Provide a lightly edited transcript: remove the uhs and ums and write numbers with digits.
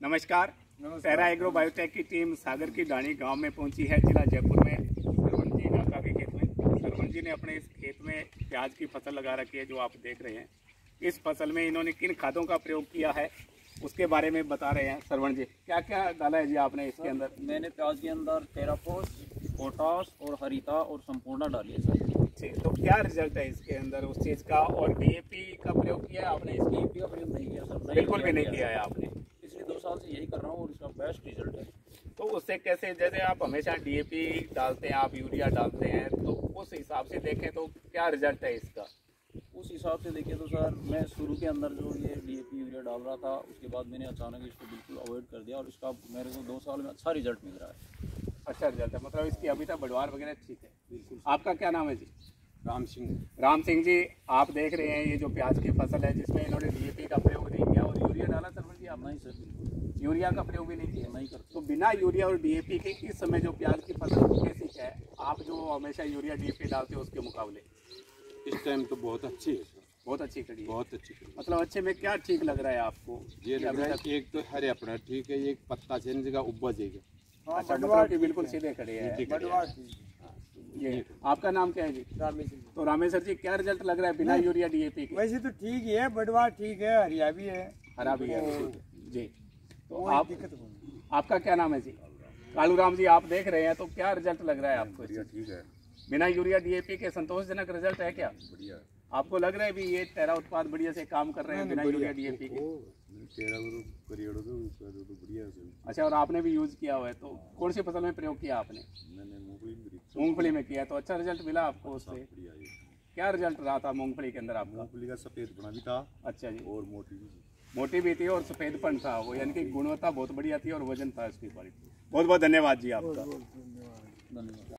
नमस्कार। Para Agro Biotech की team Sagar की डाणी गांव में पहुंची है, जिला जयपुर में। सरवण जी नाका के खेत में सरवण जी ने अपने इस खेत में प्याज की फसल लगा रखी है, जो आप देख रहे हैं। इस फसल में इन्होंने किन खादों का प्रयोग किया है उसके बारे में बता रहे हैं। सरवण जी, क्या क्या डाला है जी आपने इसके अंदर? मैंने प्याज के अंदर टेराफोस, पोटास और हरिता और संपूर्णा डाली है सर। तो क्या रिजल्ट है इसके अंदर उस चीज़ का? और डीएपी का प्रयोग किया है आपने? इसकी डीएपी का प्रयोग नहीं किया सर, बिल्कुल भी नहीं किया है आपने। पिछले 2 साल से यही कर रहा हूँ और इसका बेस्ट रिजल्ट है। तो उससे कैसे, जैसे आप हमेशा डीएपी डालते हैं, आप यूरिया डालते हैं, तो उस हिसाब से देखें तो क्या रिजल्ट है इसका? उस हिसाब से देखिए तो सर, मैं शुरू के अंदर जो ये डीएपी यूरिया डाल रहा था, उसके बाद मैंने अचानक इसको बिल्कुल अवॉइड कर दिया और इसका मेरे को 2 साल में अच्छा रिजल्ट मिल रहा है। अच्छा रिजल्ट है, मतलब इसकी अभी तक बढ़वार वगैरह ठीक है। बिल्कुल। आपका क्या नाम है जी? राम सिंह। राम सिंह जी, आप देख रहे हैं ये जो प्याज की फसल है, जिसमें इन्होंने डीएपी का प्रयोग नहीं किया और यूरिया डाला। सरवण जी, आप? नहीं सर, बिल्कुल यूरिया का प्रयोग भी नहीं किया? नहीं करते। तो बिना यूरिया और डीएपी के इस समय जो प्याज की फसल कैसी है, आप जो हमेशा यूरिया डीएपी डालते हो उसके मुकाबले इस टाइम तो बहुत अच्छी है सर, बहुत अच्छी खड़ी है। बहुत अच्छी खड़ी है। मतलब अच्छे में क्या ठीक लग रहा है आपको? ये लग रहा है कि एक तो हरे अपना ठीक है, एक पत्ता चेंज का उब्बा जाएगा। अच्छा, मतलब कि बिल्कुल सीधे खड़े हैं। ये आपका नाम क्या है जी? रामेश्वर। तो रामेश्वर जी, क्या रिजल्ट लग रहा है बिना यूरिया डीएपी के? वैसे तो ठीक ही है, बढ़वा ठीक है, हरिया भी है, हरा भी है जी। तो कोई आप, दिक्कत नहीं। आपका क्या नाम है जी? कालू राम जी, आप देख रहे हैं, तो क्या रिजल्ट लग रहा है आपको? ठीक है, बिना यूरिया डीएपी के संतोषजनक रिजल्ट है क्या? बढ़िया। आपको लग रहा है भी ये तेरा उत्पाद बढ़िया से काम कर रहे हैं बिना यूरिया डीएपी के? अच्छा, और आपने भी यूज किया हुआ है, तो कौन सी फसल में प्रयोग किया आपने? मूंगफली में किया, तो अच्छा रिजल्ट मिला आपको उससे? क्या रिजल्ट रहा था मूंगफली के अंदर आपका? मूंगफली का सफेद बना भी था। अच्छा जी। और मोटी भी थी और सफेदपन था, वो यानी कि गुणवत्ता बहुत बढ़िया थी और वजन था इसकी बड़ी। बहुत बहुत धन्यवाद जी आपका। धन्यवाद।